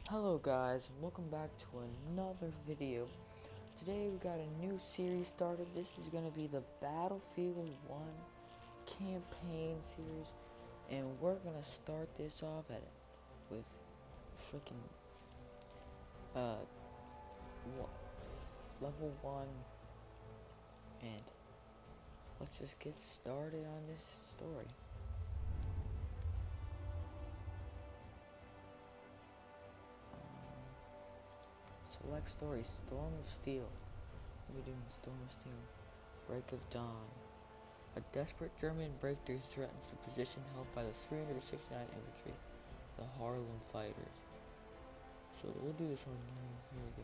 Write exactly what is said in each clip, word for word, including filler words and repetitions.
Hello guys, and welcome back to another video. Today we got a new series started. This is going to be the Battlefield one campaign series, and we're going to start this off at with freaking uh level one, and let's just get started on this story. Select story, Storm of Steel. What are we doing? Storm of Steel. Break of Dawn. A desperate German breakthrough threatens the position held by the three hundred sixty-ninth Infantry, the Harlem Fighters. So we'll do this one. Here we go.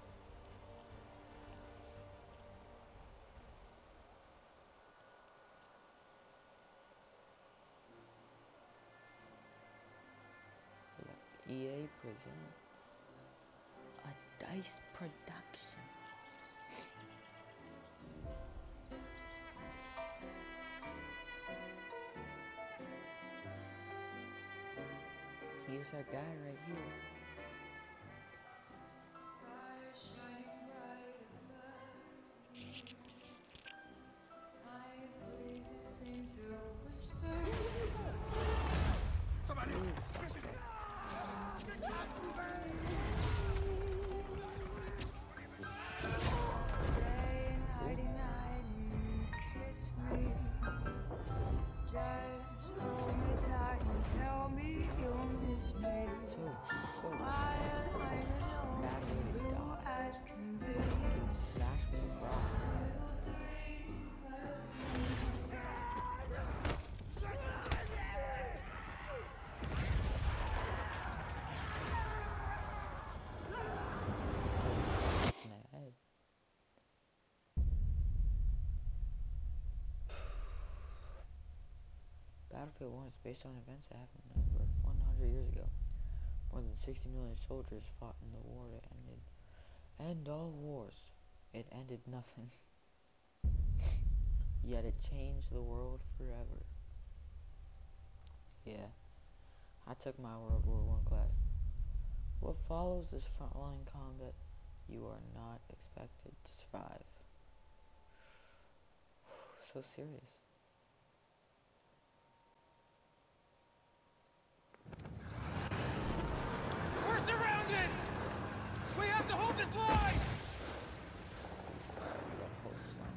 E A presents a DICE production. Here's our guy right here. Stars shining bright above. High breezes seem to whisper. Somebody! Stay nighty night and kiss me. Just hold me tight and tell me you'll miss me. So, so, While I'm alone, blue as can be. Smash me rock. Battlefield one is based on events that happened over one hundred years ago. More than sixty million soldiers fought in the war that ended. End all wars. It ended nothing. Yet it changed the world forever. Yeah, I took my World War One class. What follows this frontline combat, you are not expected to survive. So serious. We're surrounded! We have to hold this line! We gotta hold this line.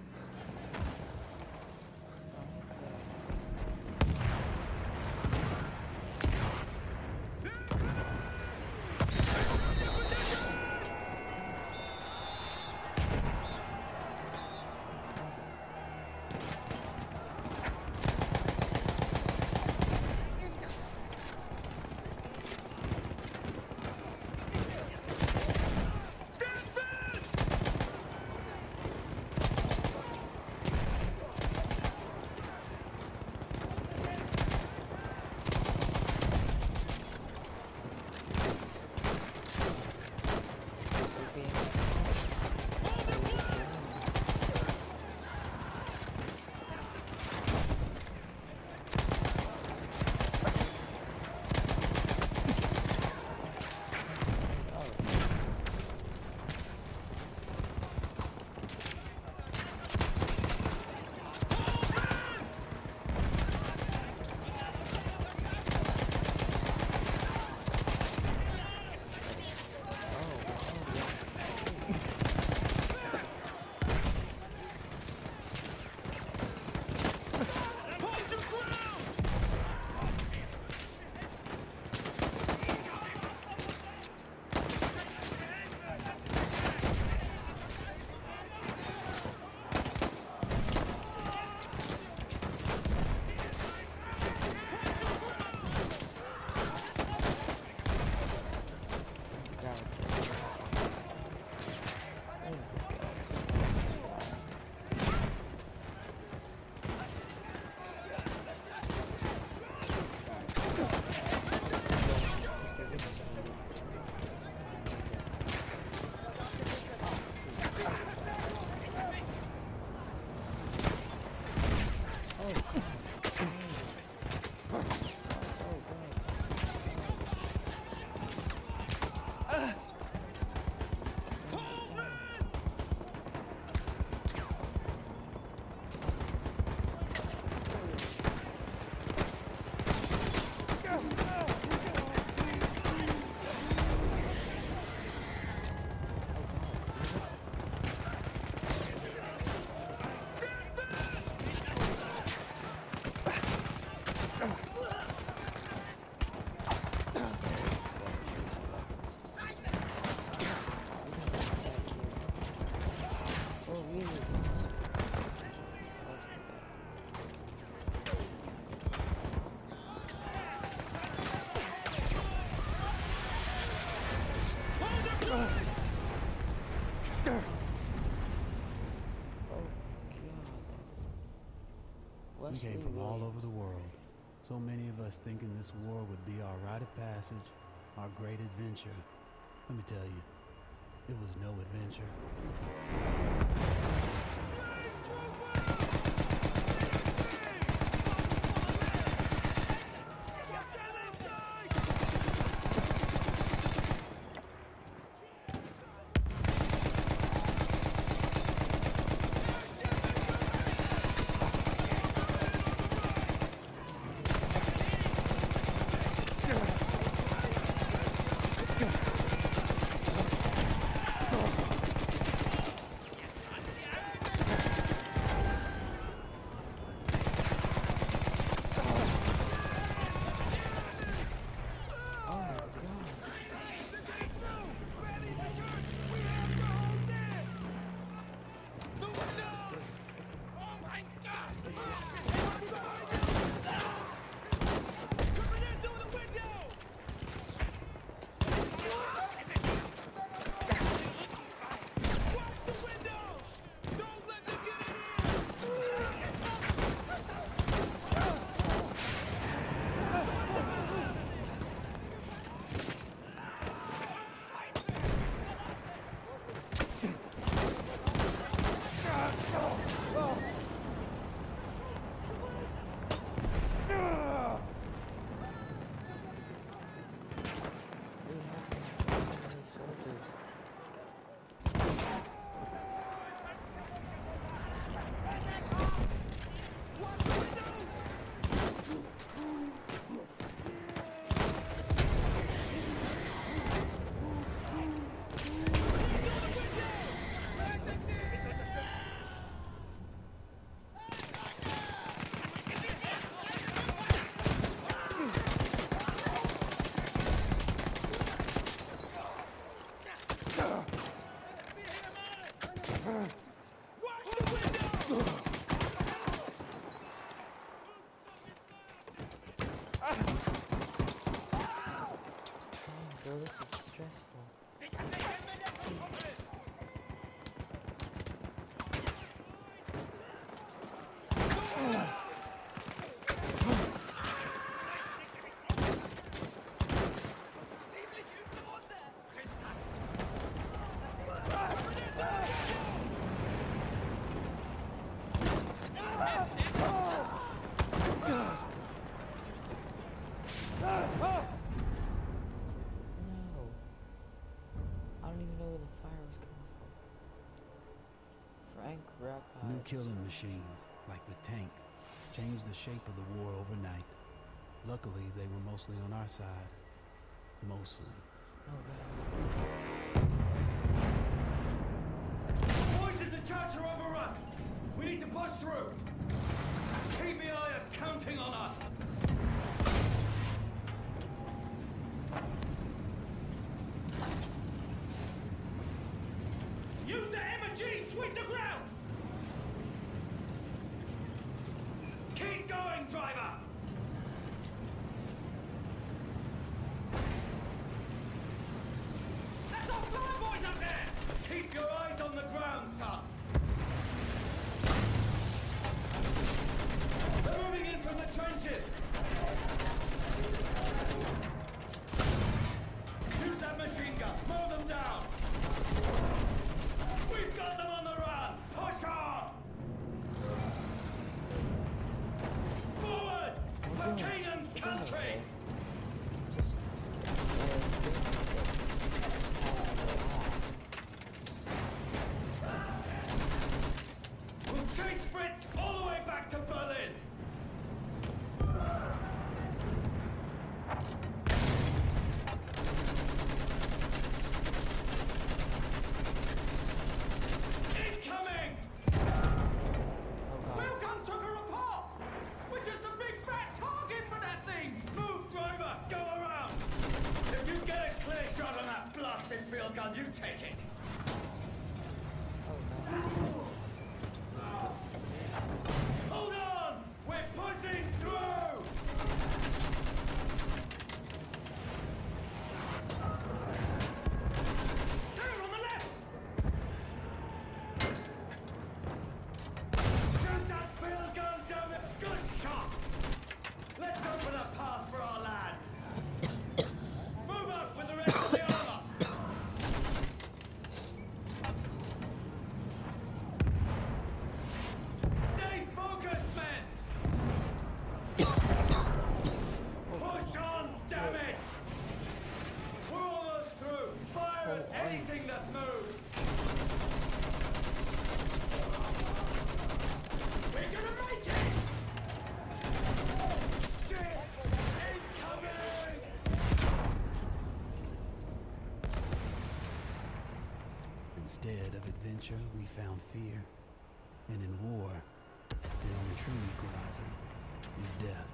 Oh my god. We came from all over the world. So many of us thinking this war would be our rite of passage, our great adventure. Let me tell you, it was no adventure. Bro, this is stressful. New killing machines, like the tank, changed the shape of the war overnight. Luckily, they were mostly on our side. Mostly. Boys in the church are overrun! We need to push through! K B I are counting on us! Use the M and G! Sweep the ground! Keep going, driver! That's our fire boys up there! Keep your eyes on the ground, son! They're moving in from the trenches! Use that machine gun! Mow them down! We've got them on the run! Push on! Forward! For king and country! Instead of adventure, we found fear. And in war, the only true equalizer is death.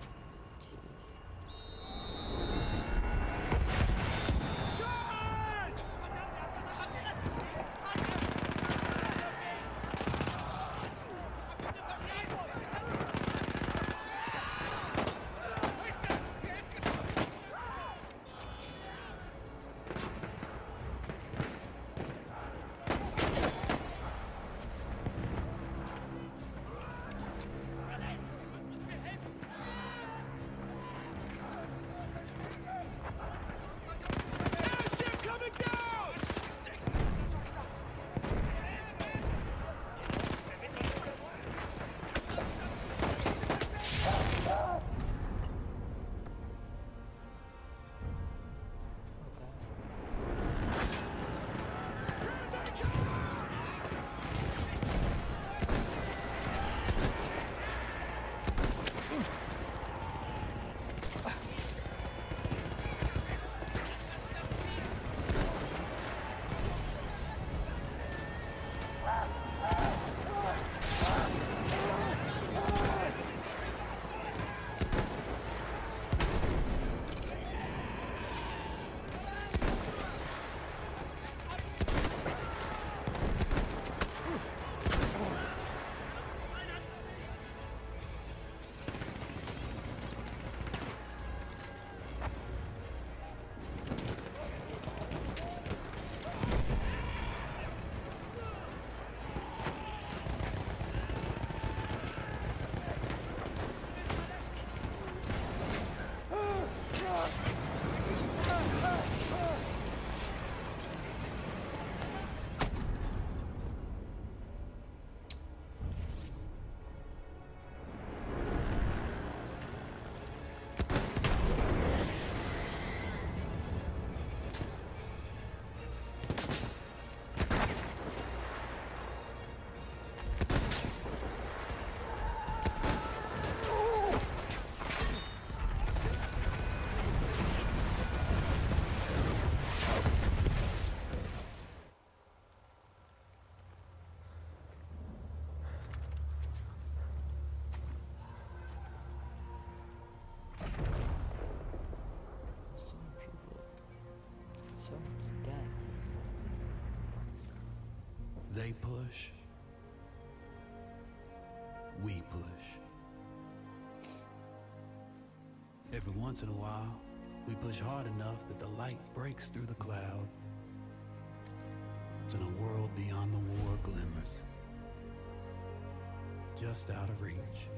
They push. We push. Every once in a while, we push hard enough that the light breaks through the clouds. And a world beyond the war glimmers, just out of reach.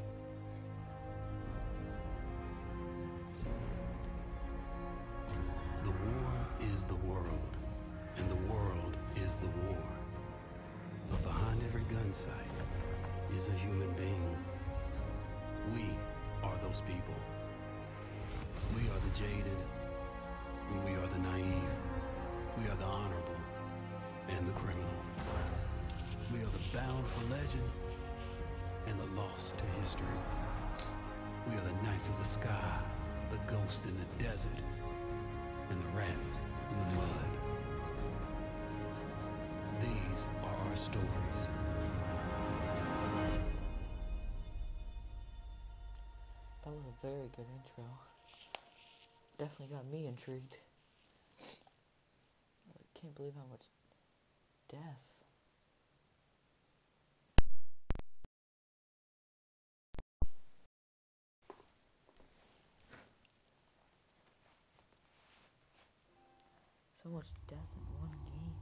The war is the world, and the world is the war. But behind every gun sight is a human being. We are those people. We are the jaded, and we are the naive. We are the honorable and the criminal. We are the bound for legend and the lost to history. We are the knights of the sky, the ghosts in the desert, and the rats in the mud. These are our stories. That was a very good intro. Definitely got me intrigued. I can't believe how much death. So much death in one game.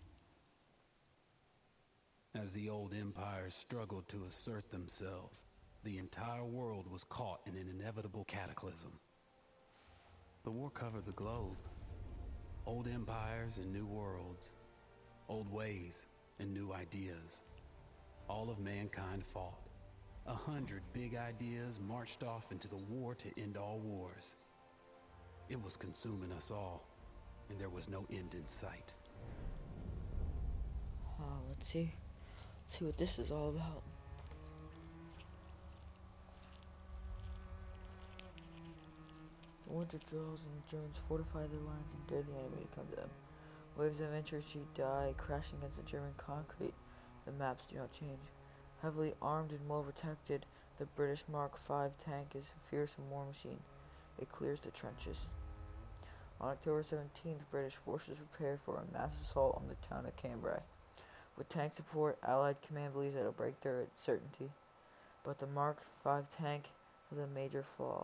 As the old empires struggled to assert themselves, the entire world was caught in an inevitable cataclysm. The war covered the globe. Old empires and new worlds. Old ways and new ideas. All of mankind fought. A hundred big ideas marched off into the war to end all wars. It was consuming us all, and there was no end in sight. Uh, let's see. Let's see what this is all about. The winter drills and the Germans fortify their lines and dare the enemy to come to them. Waves of infantry die, crashing against the German concrete. The maps do not change. Heavily armed and well protected, the British Mark five tank is a fearsome war machine. It clears the trenches. On October seventeenth, British forces prepare for a mass assault on the town of Cambrai. With tank support, Allied command believes it will break their certainty. But the Mark five tank has a major flaw.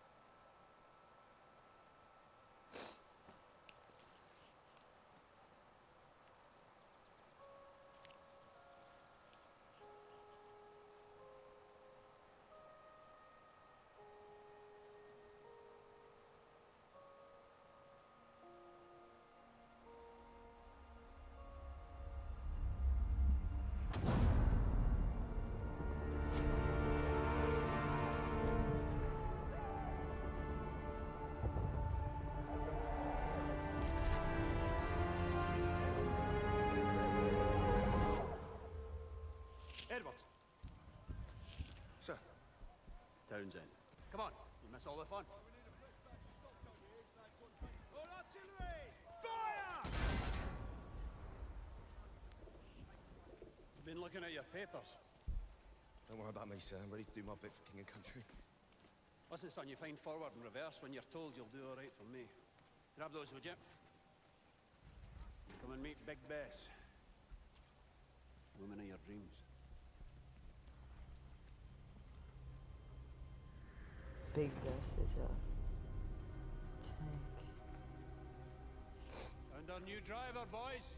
Edward, Sir. Townsend. Come on, you miss all the fun. Fire! Been looking at your papers. Don't worry about me, sir. I'm ready to do my bit for King and Country. Listen, son, you find forward and reverse when you're told you'll do all right for me. Grab those, would you? Come and meet Big Bess. Woman of your dreams. Big Bess is a tank. And our new driver, boys.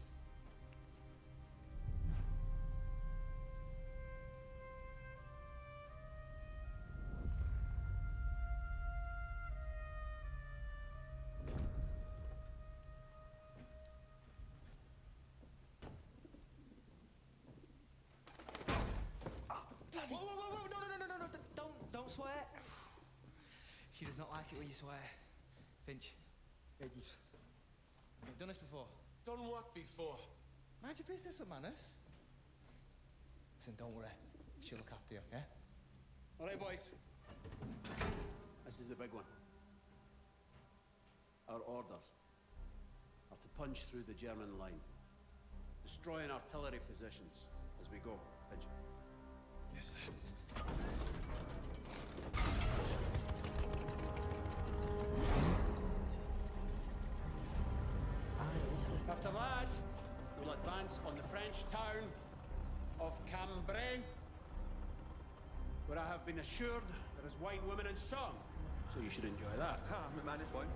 Whoa, whoa, whoa, whoa, no, no, no, no, no, d- don't, don't swear. She does not like it when you swear. Finch. Yeah, you... You've done this before. Done what before? Mind your business with manners. Listen, don't worry. She'll look after you, yeah? All right, boys. This is the big one. Our orders are to punch through the German line, destroying artillery positions as we go, Finch. Yes, sir. After that, we'll advance on the French town of Cambrai, where I have been assured there is wine, women, and song. So you should enjoy that. Ha, my man is one.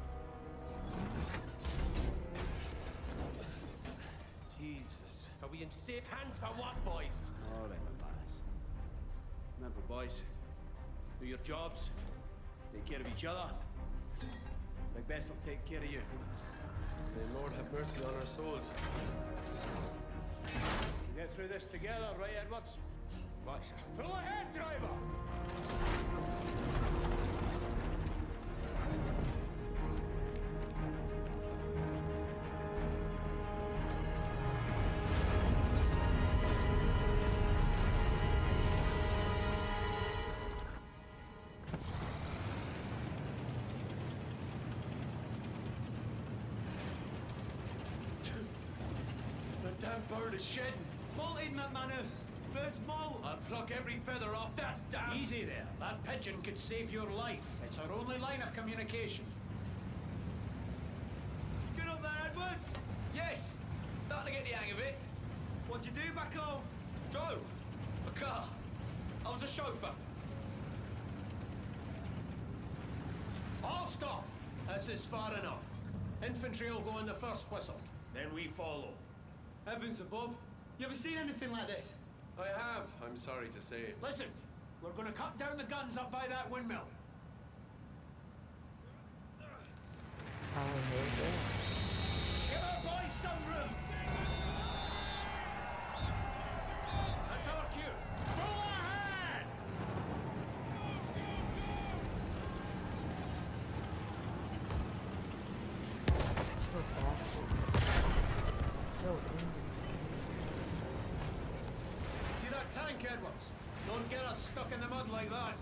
Jesus. Are we in safe hands or what, boys? All right, my lads. Remember, boys, do your jobs, take care of each other. Big Bess will take care of you. May Lord have mercy on our souls. We get through this together, right, Edwards? Right, sir. Full ahead, driver! The damn bird is shedding. Molted, McManus! Bird's molt! I'll pluck every feather off that damn... Easy there. That pigeon could save your life. It's our only line of communication. Good up there, Edward! Yes! Starting to get the hang of it. What'd you do back home? Drove. A car. I was a chauffeur. All stop! This is far enough. Infantry will go in the first whistle. Then we follow. Heavens above. You ever seen anything like this? I have, I'm sorry to say. Listen, we're gonna cut down the guns up by that windmill. I heard that. Give our boys some room! That's our cue. Full ahead! So backward. So indecisive. See that tank, Edwards? Don't get us stuck in the mud like that.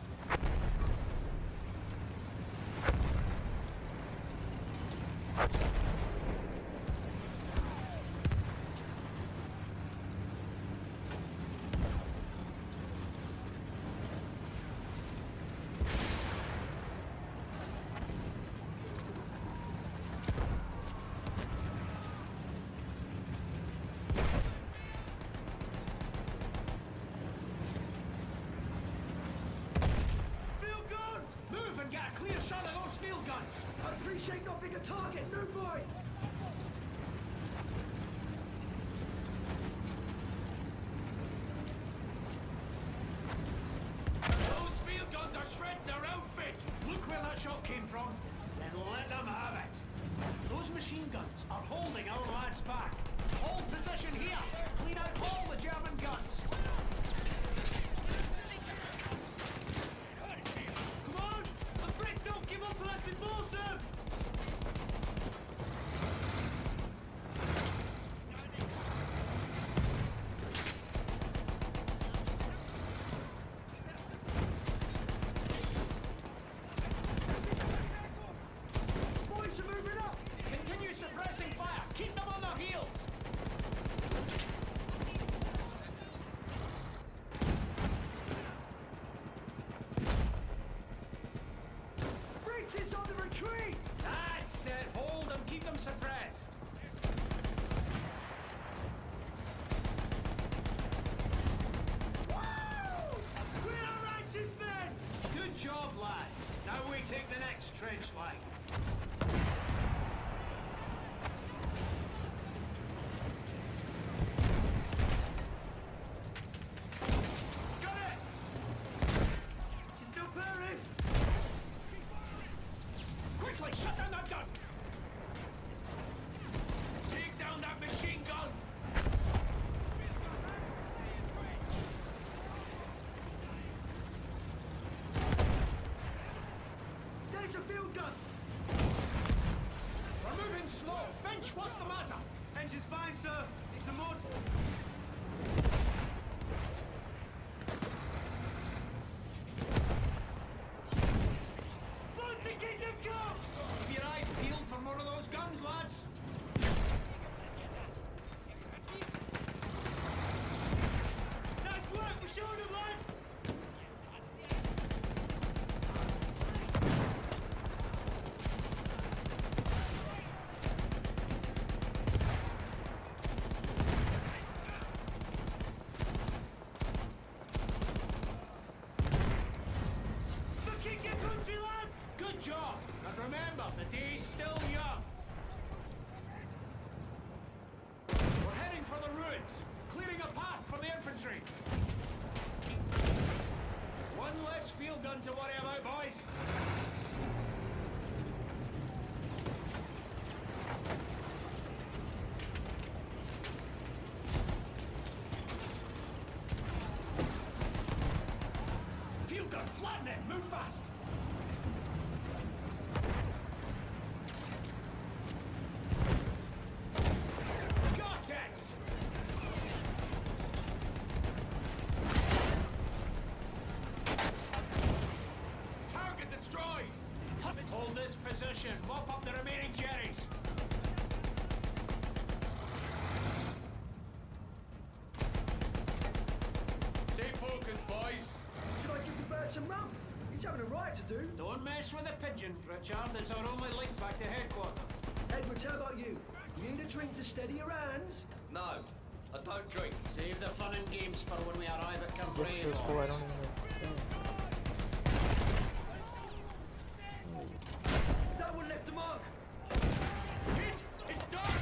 machine guns are holding our lads back. Hold position here. Clean out all the German guns. Come on! The Brits don't give up unless we force them! Boys are moving up! Continue suppressing fire! Keep them on their heels! Brits is on the retreat! That's it! Hold them! Keep them suppressed! Woo! We're our righteous men! Good job, lads. Now we take the next trench line. Got it! She's still firing! Quickly, shut down that gun! Take down that machine gun! There's a field gun! We're moving slow. Finch, what's the matter? Engine's fine, sir. It's a motor. Blood to keep them come! Keep your eyes peeled for more of those guns, lads. Nice work, we showed them, lad! The king your country, lad! Good job! And remember, the day's still young. We're heading for the ruins, clearing a path for the infantry. One less field gun to worry about, boys. Field gun, flatten it, move fast. Cortex! Target destroyed! Hold this position, mop up the remaining Jerrys. Stay focused, boys. Should I give the bird some rum? He's having a right to do. Don't mess with the pigeon, Richard. It's our only link back to headquarters. Edwards, how about you? You need a drink to steady your hands? No, I don't drink. Save the fun and games for when we arrive at Cambrai. This is so cool, I don't even know what to say. That one left a mark. Hit! It's done!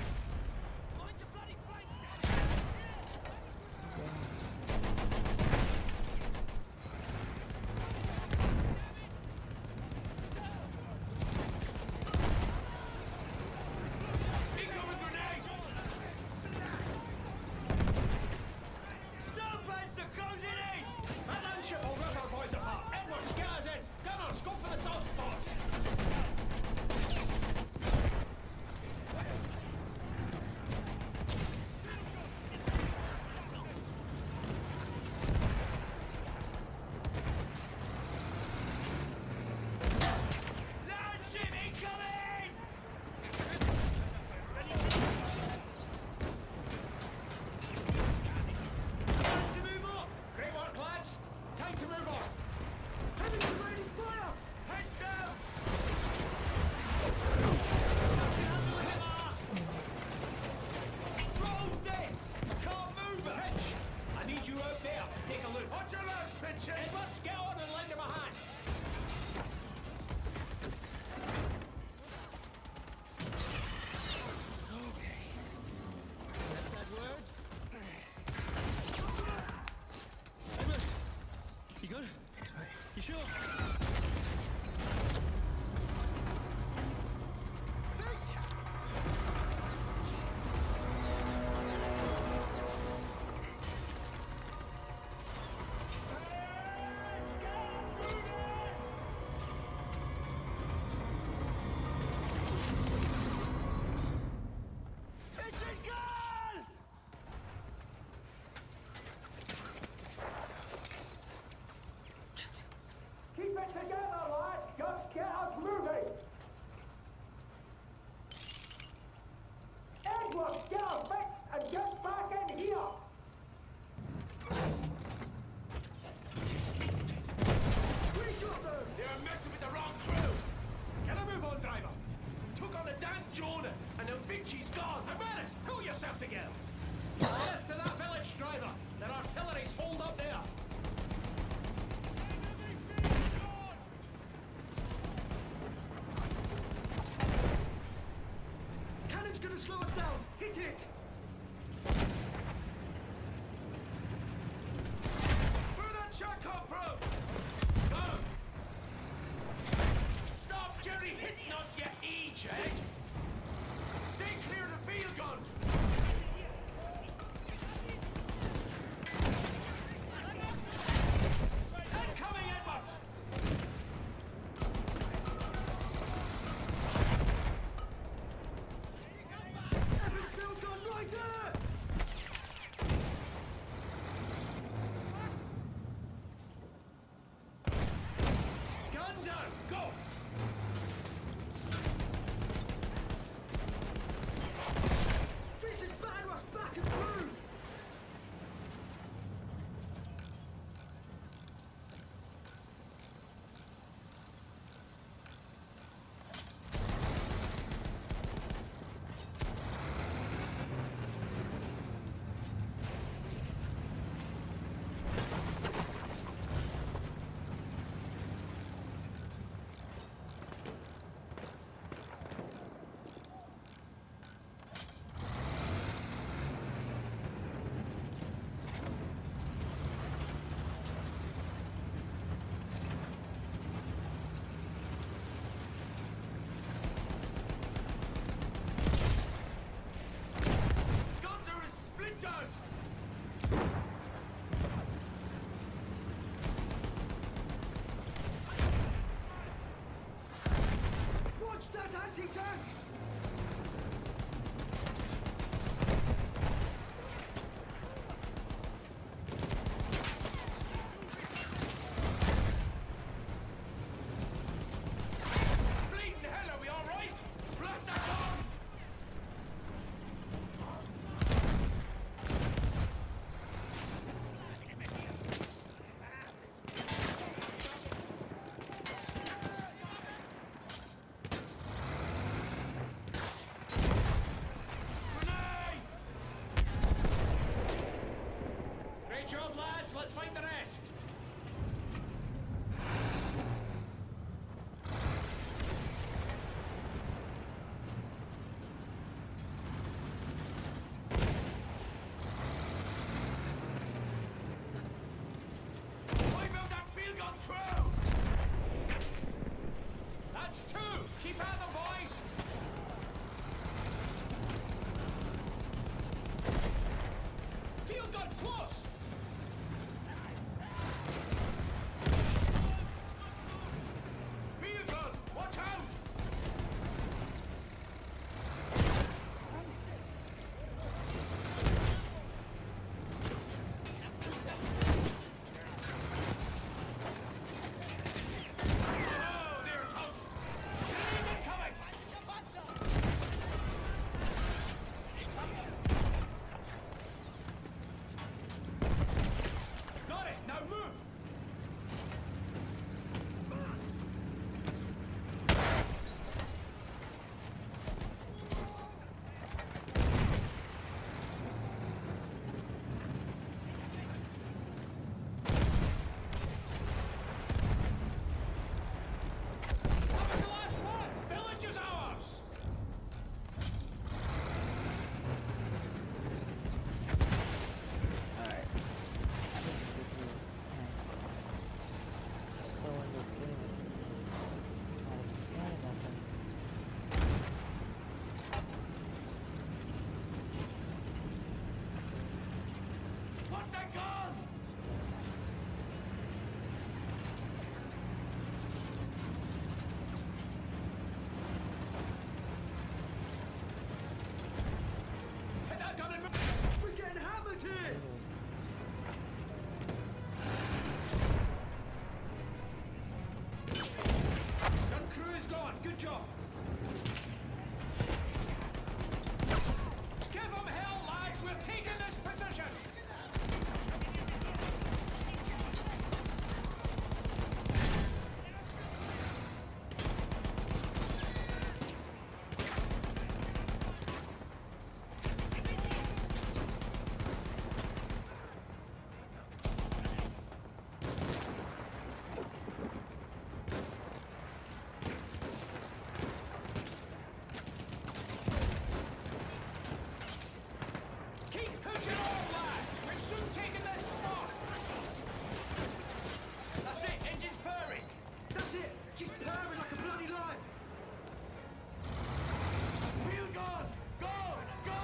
Incoming grenade! Snowbands are closing in! That landship will rip our boys apart. Edward, scatters in! Gunners, go for the soft spots! Landship incoming! Time to move on! Great work, lads! Time to move on! Heavy raining fire! Heads down! Roll dead! I can't move it! Hitch! I need you out there. Take a look. Watch your legs, Pitchy! Edwards, get on and lend him a hand! You good? You sure? Finch! Edward, close! Vehicle, watch out! Oh, they're toast! Enemy coming! Got it, now move! That was the last one! Village is ours! Alright. I think we do so in this game. Not even saying nothing. What's that gun? Hit that gun and move! We're getting hammered here! Gun crew is gone. Good job. Give them hell, lads. We're taking this position. Keep pushing on, lads. We've soon taken this spot. That's it. Engine's purring. That's it! She's purring like a bloody lion! Wheel gone. Go. Go.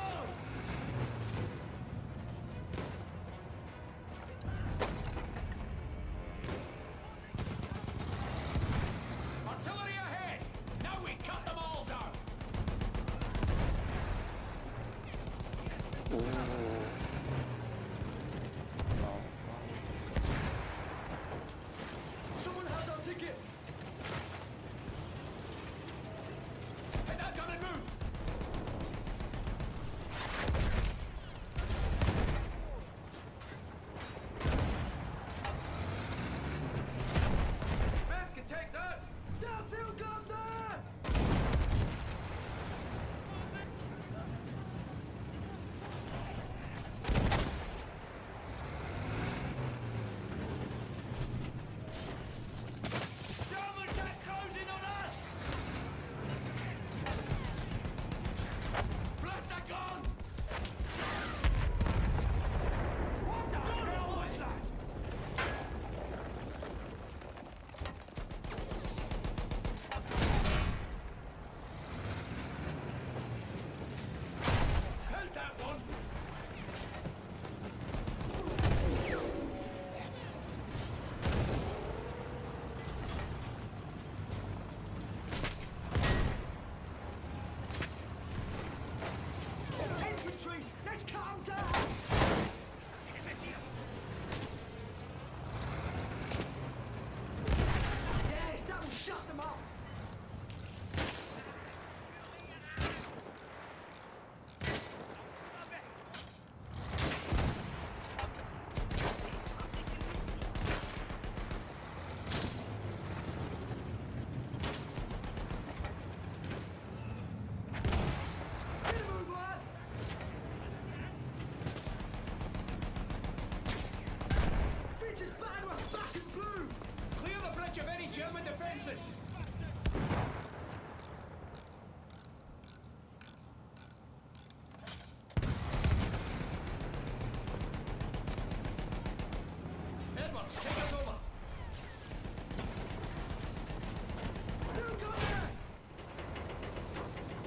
Artillery ahead. Now we cut them all down. Someone has our ticket! Hit that gun and move. Vance can take that. Downfield gun there! German jet closing on us. Blast that gun. What the hell was that? How's that one? Infantry! Let's cut 'em down! Yes, that will shut them up! Get a move, lad! Bitches batter us back in blue! Clear the bridge of any German defenses. Edwards, take us over. Who got there?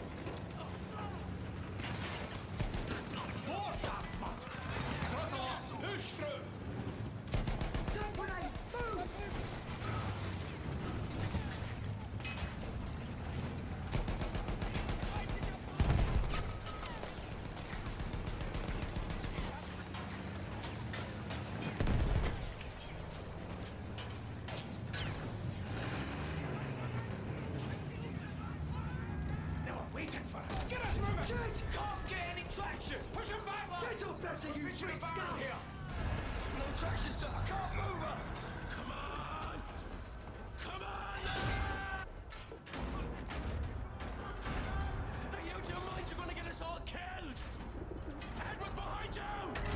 More that much. Cut off. Shit! Can't get any traction! Push him back, lad! Get off better, you Push him freak back scum! here! No traction, sir. I can't move her. Come on! Come on! Are you out of your mind? You're gonna get us all killed. Edward's behind you.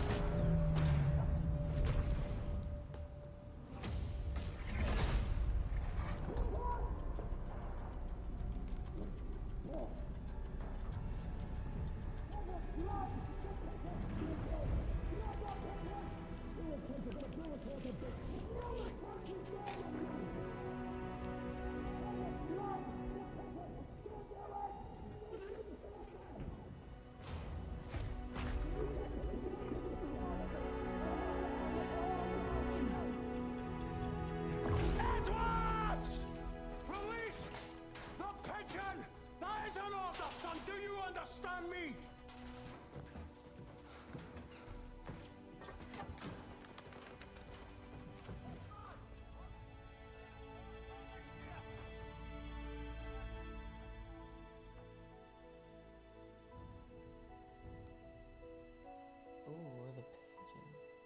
Edwards! Release the pigeon! That is an order, son. Do you understand me? Oh, we're the pigeon.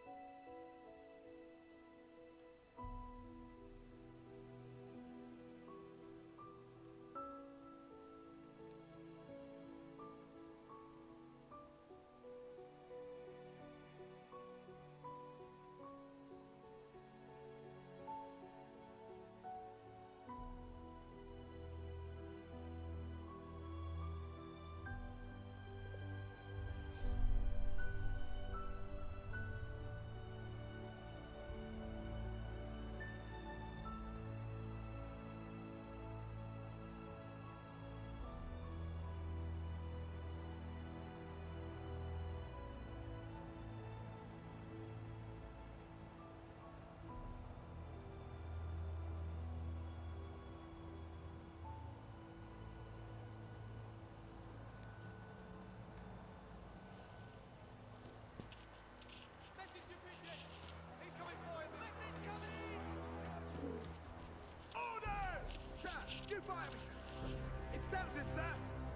Orders! Sir, you fire mission. It's Townsend, sir.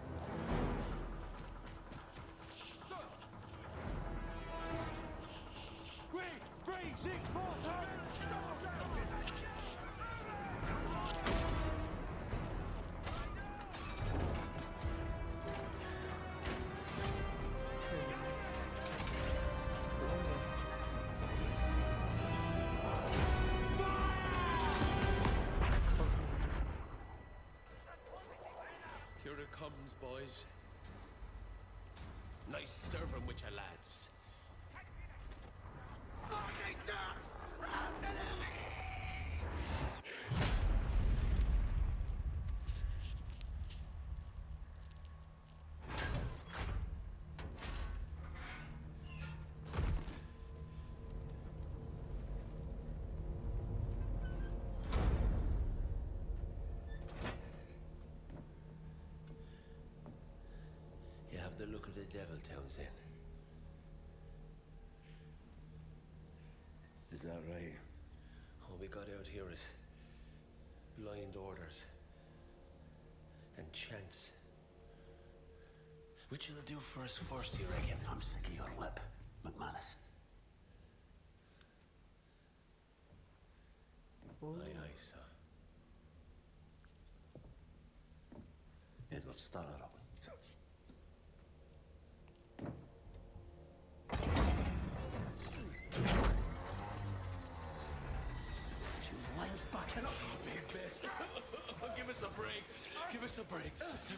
Sir. Three, three, six, four, turn. Double down. Here it comes, boys. Nice serving with your lads. You have the look of the devil, Townsend. Is that right? All we got out here is blind orders and chance. Which you'll do first first, you reckon? I'm sick of your lip, McManus. Aye, aye, sir. Edward, start it up. Lions backing up. Big miss. Give us a break. Give us a break.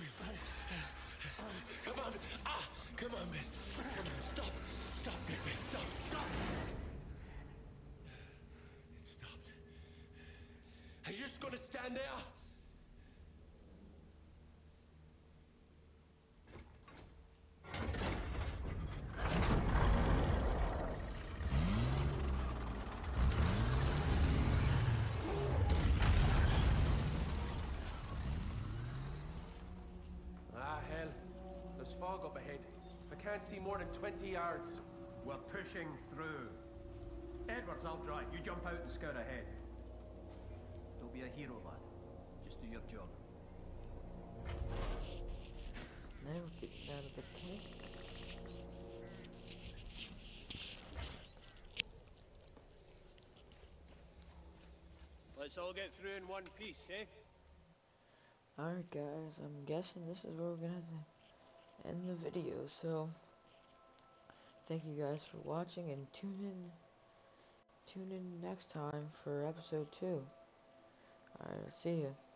Come on. Ah, come on, miss. Come on, stop. Stop, big miss. Stop, stop. It stopped. Are you just gonna stand there? Ah, hell. There's fog up ahead. I can't see more than twenty yards. We're pushing through. Edwards, I'll drive. You jump out and scout ahead. Don't be a hero, lad. Just do your job. Now we're getting out of the tank. Let's all get through in one piece, eh? Alright guys, I'm guessing this is where we're gonna have to end the video, so thank you guys for watching and tune in tune in next time for episode two. Alright, see ya.